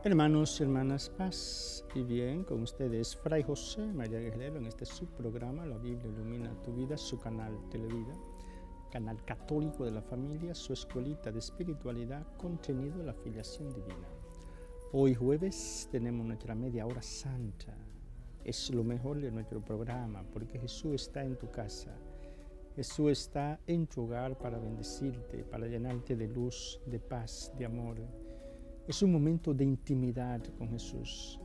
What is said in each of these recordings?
Hermanos y hermanas, paz y bien con ustedes, Fray José María Guerrero, en este subprograma La Biblia Ilumina Tu Vida, su canal Televida, canal católico de la familia, su escuelita de espiritualidad, contenido de la filiación divina. Hoy jueves tenemos nuestra media hora santa. Es lo mejor de nuestro programa porque Jesús está en tu casa. Jesús está en tu hogar para bendecirte, para llenarte de luz, de paz, de amor. Es un momento de intimidad con Jesús.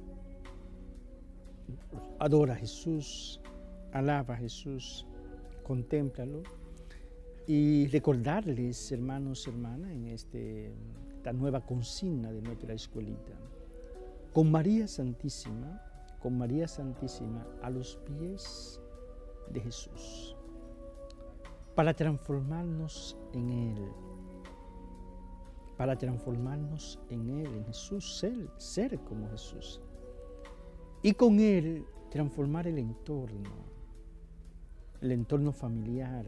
Adora a Jesús, alaba a Jesús, contémplalo y recordarles, hermanos y hermanas, en esta nueva consigna de nuestra escuelita. Con María Santísima a los pies de Jesús, para transformarnos en Él. Para transformarnos en Él, en Jesús, ser como Jesús. Y con Él transformar el entorno familiar,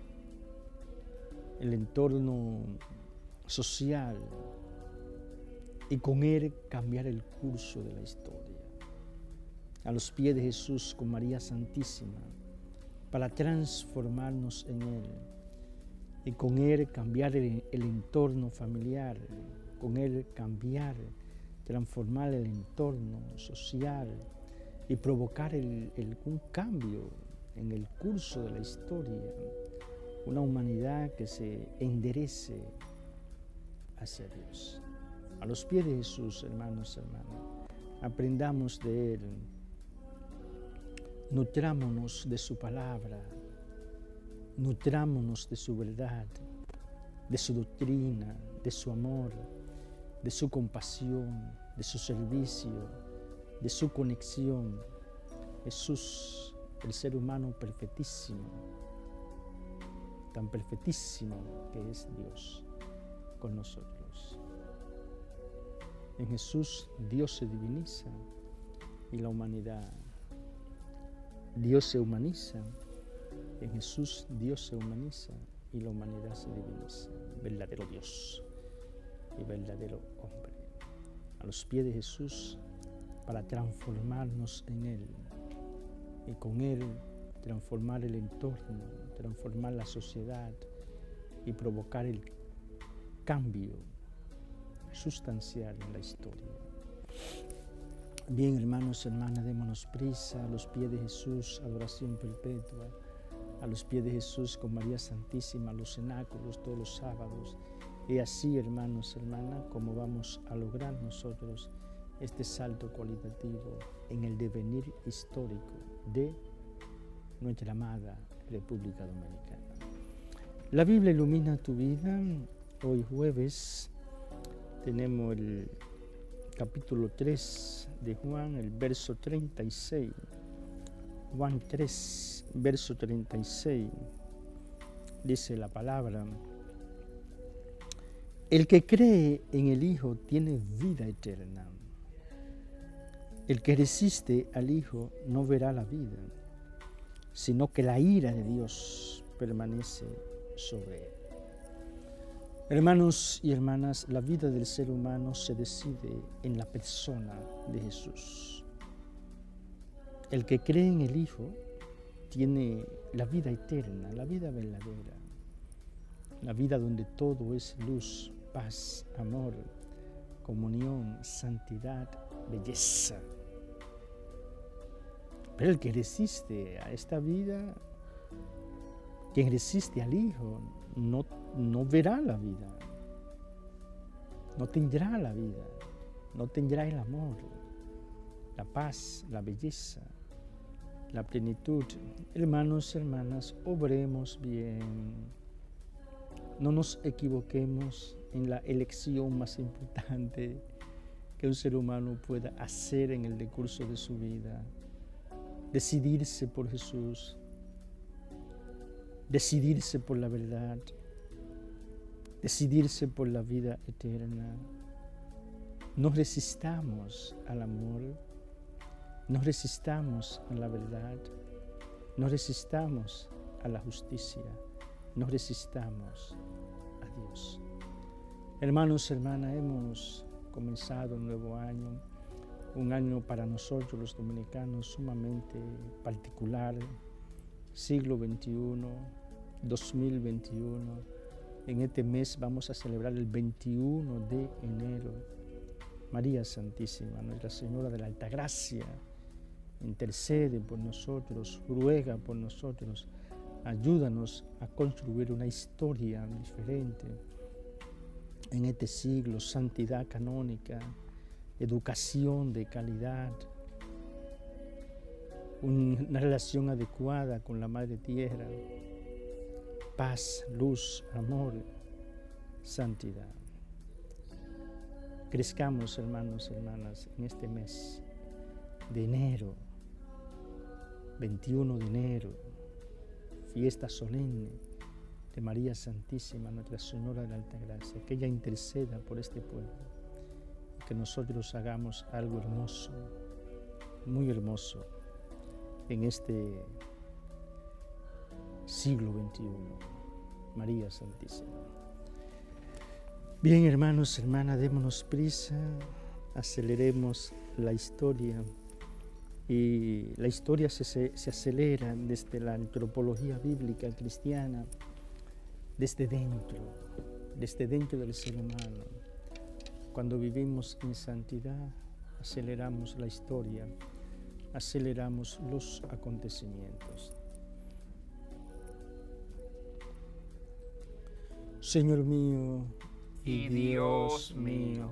el entorno social, y con Él cambiar el curso de la historia. A los pies de Jesús con María Santísima, para transformarnos en Él. Y con Él cambiar el entorno familiar, con Él transformar el entorno social y provocar un cambio en el curso de la historia, una humanidad que se enderece hacia Dios. A los pies de Jesús, hermanos y hermanas, aprendamos de Él, nutrámonos de su palabra, nutrámonos de su verdad, de su doctrina, de su amor, de su compasión, de su servicio, de su conexión. Jesús, el ser humano perfectísimo, tan perfectísimo que es Dios con nosotros. En Jesús Dios se diviniza y la humanidad, Dios se humaniza. En Jesús Dios se humaniza y la humanidad se diviniza. Verdadero Dios y verdadero hombre. A los pies de Jesús para transformarnos en Él y con Él transformar el entorno, transformar la sociedad y provocar el cambio sustancial en la historia. Bien, hermanos y hermanas, démonos prisa a los pies de Jesús, adoración perpetua. A los pies de Jesús con María Santísima, los cenáculos todos los sábados. Y así, hermanos y hermanas, como vamos a lograr nosotros este salto cualitativo en el devenir histórico de nuestra amada República Dominicana. La Biblia ilumina tu vida. Hoy jueves tenemos el capítulo 3 de Juan, el verso 36. Juan 3, verso 36, dice la palabra: el que cree en el Hijo tiene vida eterna. El que resiste al Hijo no verá la vida, sino que la ira de Dios permanece sobre él. Hermanos y hermanas, la vida del ser humano se decide en la persona de Jesús. El que cree en el Hijo tiene la vida eterna, la vida verdadera, la vida donde todo es luz, paz, amor, comunión, santidad, belleza. Pero el que resiste a esta vida, quien resiste al Hijo, no verá la vida, no tendrá la vida, no tendrá el amor, la paz, la belleza, la plenitud. Hermanos y hermanas, obremos bien. No nos equivoquemos en la elección más importante que un ser humano pueda hacer en el decurso de su vida. Decidirse por Jesús, decidirse por la verdad, decidirse por la vida eterna. No resistamos al amor, no resistamos a la verdad, no resistamos a la justicia, no resistamos a Dios. Hermanos, hermanas, hemos comenzado un nuevo año, un año para nosotros los dominicanos sumamente particular, siglo XXI, 2021. En este mes vamos a celebrar el 21 de enero. María Santísima, Nuestra Señora de la Altagracia, intercede por nosotros, ruega por nosotros, ayúdanos a construir una historia diferente en este siglo, santidad canónica, educación de calidad, una relación adecuada con la Madre Tierra, paz, luz, amor, santidad. Crezcamos, hermanos y hermanas, en este mes de enero, 21 de enero, fiesta solemne de María Santísima, Nuestra Señora de la Altagracia, que ella interceda por este pueblo, que nosotros hagamos algo hermoso, muy hermoso, en este siglo XXI. María Santísima. Bien, hermanos, hermanas, démonos prisa, aceleremos la historia. Y la historia se acelera desde la antropología bíblica cristiana, desde dentro del ser humano. Cuando vivimos en santidad, aceleramos la historia, aceleramos los acontecimientos. Señor mío y Dios mío,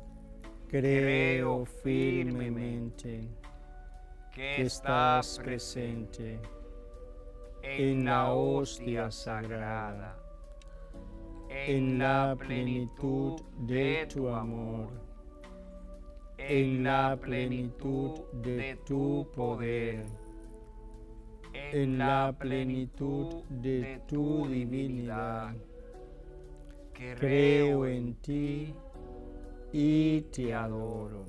creo firmemente que estás presente en la hostia sagrada, en la plenitud de tu amor, en la plenitud de tu poder, en la plenitud de tu divinidad. Creo en ti y te adoro.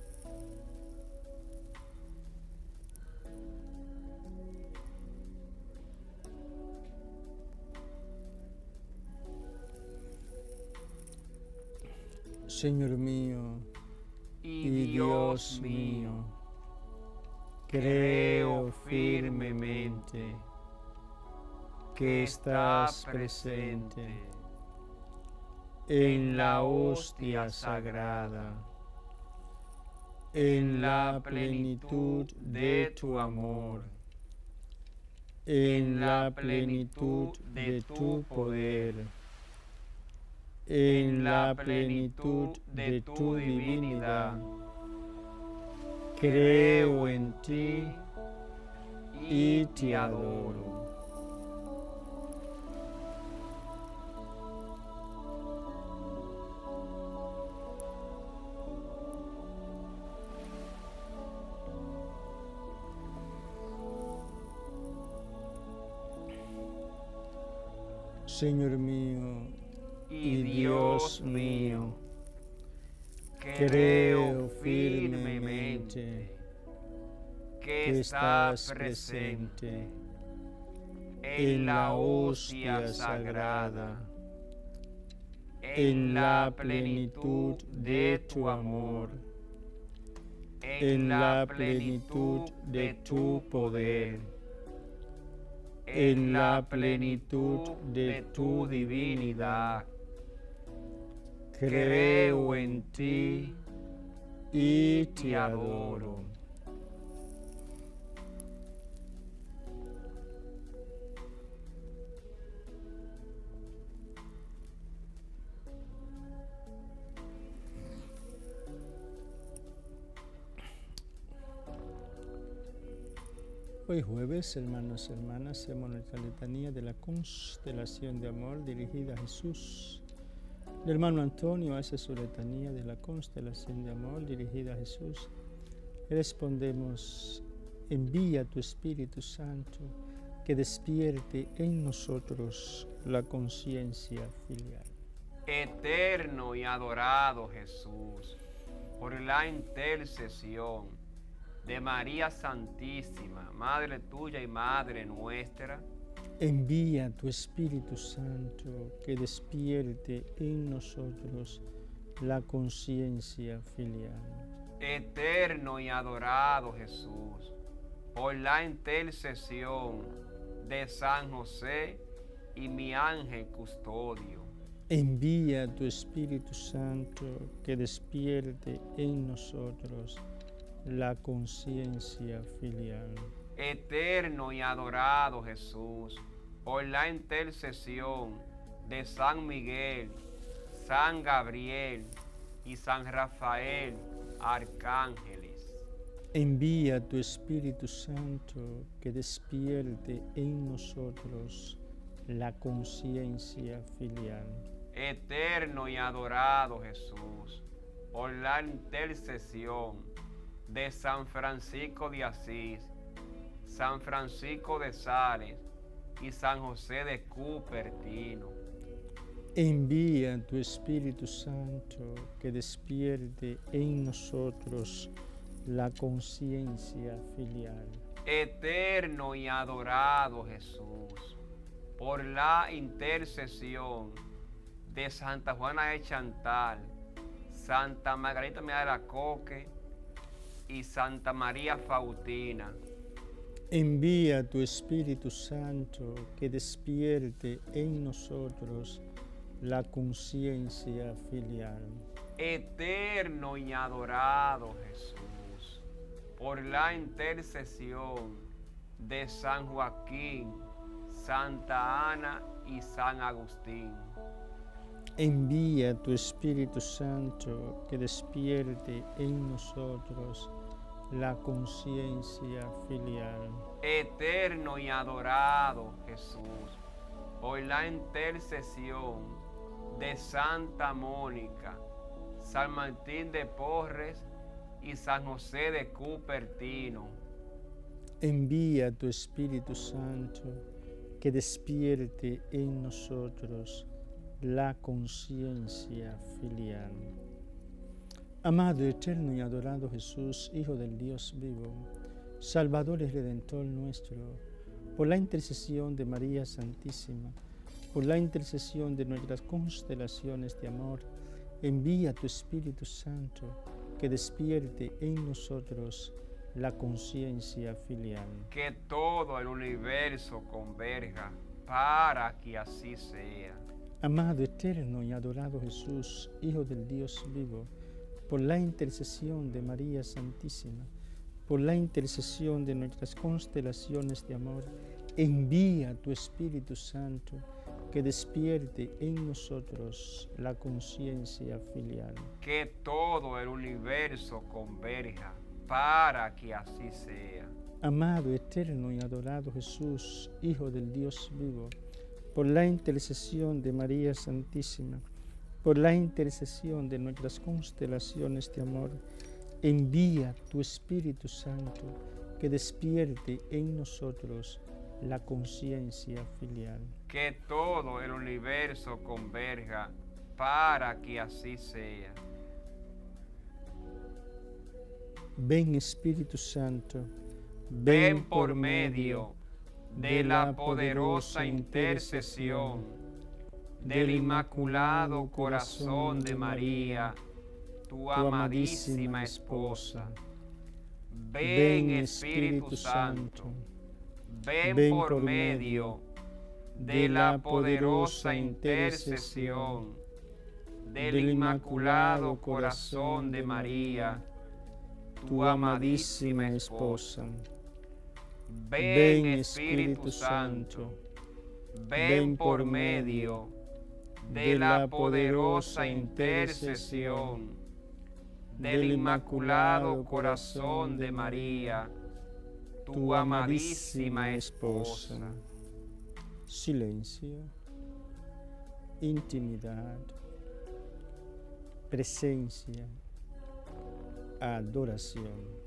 Señor mío y Dios mío, creo firmemente que estás presente en la hostia sagrada, en la plenitud de tu amor, en la plenitud de tu poder, en la plenitud de tu divinidad. Creo en ti y te adoro. Señor mío y Dios mío, creo firmemente que estás presente en la hostia sagrada, en la plenitud de tu amor, en la plenitud de tu poder, en la plenitud de tu divinidad. Creo en ti y te adoro. Hoy jueves, hermanos y hermanas, hacemos nuestra letanía de la constelación de amor dirigida a Jesús. El hermano Antonio hace su letanía de la constelación de amor dirigida a Jesús. Respondemos: envía tu Espíritu Santo que despierte en nosotros la conciencia filial. Eterno y adorado Jesús, por la intercesión de María Santísima, Madre tuya y Madre nuestra, envía tu Espíritu Santo que despierte en nosotros la conciencia filial. Eterno y adorado Jesús, por la intercesión de San José y mi ángel custodio, envía tu Espíritu Santo que despierte en nosotros la conciencia filial. eterno y adorado Jesús, por la intercesión de San Miguel, San Gabriel y San Rafael, arcángeles. Envía tu Espíritu Santo que despierte en nosotros la conciencia filial. Eterno y adorado Jesús, por la intercesión de San Francisco de Asís, San Francisco de Sales y San José de Cupertino. Envía tu Espíritu Santo que despierte en nosotros la conciencia filial. Eterno y adorado Jesús, por la intercesión de Santa Juana de Chantal, Santa Margarita María de la Coque y Santa María Faustina. Envía tu Espíritu Santo que despierte en nosotros la conciencia filial. Eterno y adorado Jesús, por la intercesión de San Joaquín, Santa Ana y San Agustín. Envía tu Espíritu Santo que despierte en nosotros la conciencia filial. Eterno y adorado Jesús, por la intercesión de Santa Mónica, San Martín de Porres y San José de Cupertino. Envía tu Espíritu Santo que despierte en nosotros la conciencia filial. Amado, eterno y adorado Jesús, Hijo del Dios vivo, Salvador y Redentor nuestro, por la intercesión de María Santísima, por la intercesión de nuestras constelaciones de amor, envía tu Espíritu Santo que despierte en nosotros la conciencia filial. Que todo el universo converja para que así sea. Amado, eterno y adorado Jesús, Hijo del Dios vivo, por la intercesión de María Santísima, por la intercesión de nuestras constelaciones de amor, envía tu Espíritu Santo que despierte en nosotros la conciencia filial. Que todo el universo converja para que así sea. Amado, eterno y adorado Jesús, Hijo del Dios vivo, por la intercesión de María Santísima, por la intercesión de nuestras constelaciones de amor, envía tu Espíritu Santo que despierte en nosotros la conciencia filial. Que todo el universo converja para que así sea. Ven, Espíritu Santo, ven por medio de la poderosa intercesión del Inmaculado Corazón de María, tu amadísima esposa. Ven, Espíritu Santo, ven por medio de la poderosa intercesión del Inmaculado Corazón de María, tu amadísima esposa. Ven, Espíritu Santo, ven por medio de la poderosa intercesión del Inmaculado Corazón de María, tu amadísima esposa. Silencio, intimidad, presencia, adoración.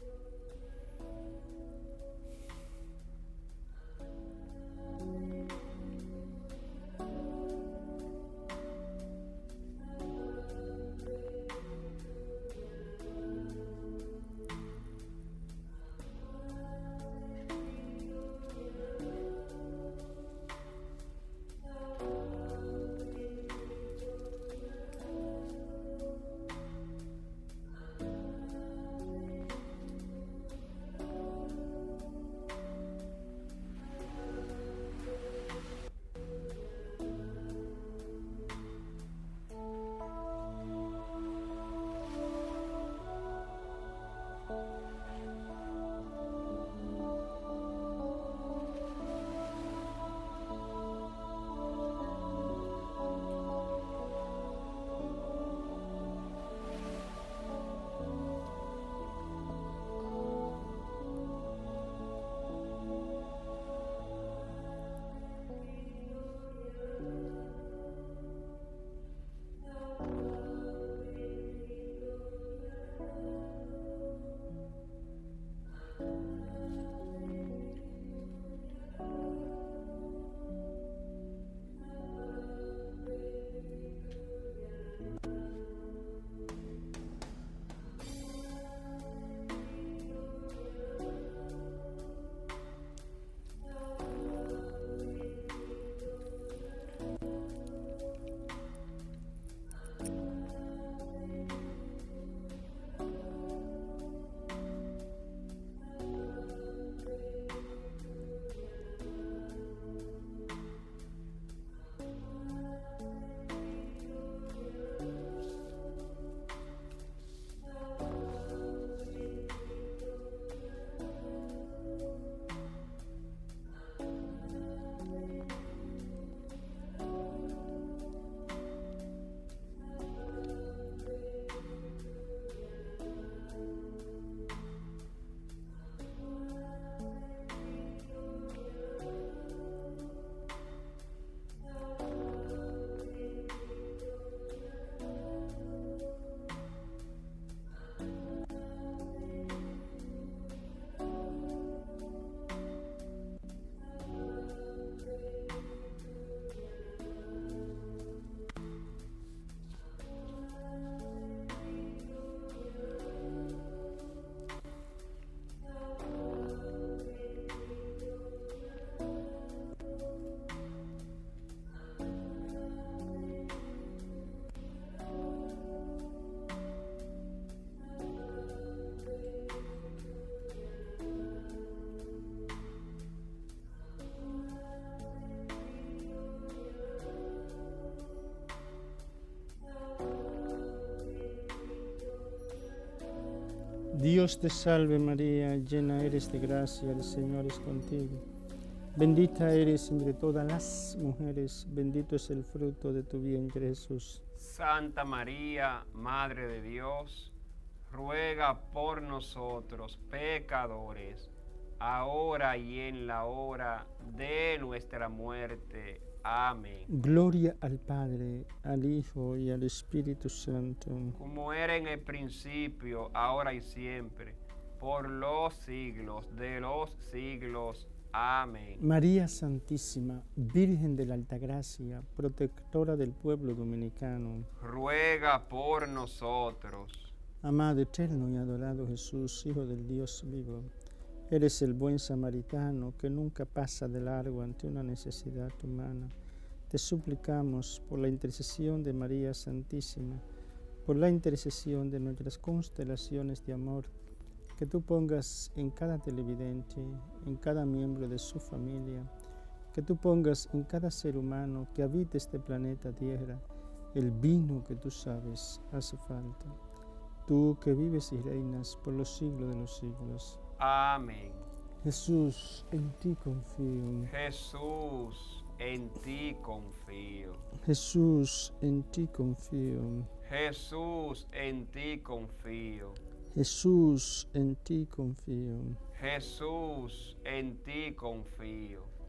Dios te salve María, llena eres de gracia, el Señor es contigo. Bendita eres entre todas las mujeres, bendito es el fruto de tu vientre Jesús. Santa María, Madre de Dios, ruega por nosotros pecadores, ahora y en la hora de nuestra muerte. Amén. Gloria al Padre, al Hijo y al Espíritu Santo. Como era en el principio, ahora y siempre, por los siglos de los siglos. Amén. María Santísima, Virgen de la Altagracia, protectora del pueblo dominicano, ruega por nosotros. Amado, eterno y adorado Jesús, Hijo del Dios vivo, eres el buen samaritano que nunca pasa de largo ante una necesidad humana. Te suplicamos por la intercesión de María Santísima, por la intercesión de nuestras constelaciones de amor, que tú pongas en cada televidente, en cada miembro de su familia, que tú pongas en cada ser humano que habite este planeta Tierra, el vino que tú sabes hace falta. Tú que vives y reinas por los siglos de los siglos. Amén. Jesús, en ti confío. Jesús, en ti confío. Jesús, en ti confío. Jesús, en ti confío. Jesús, en ti confío. Jesús, en ti confío.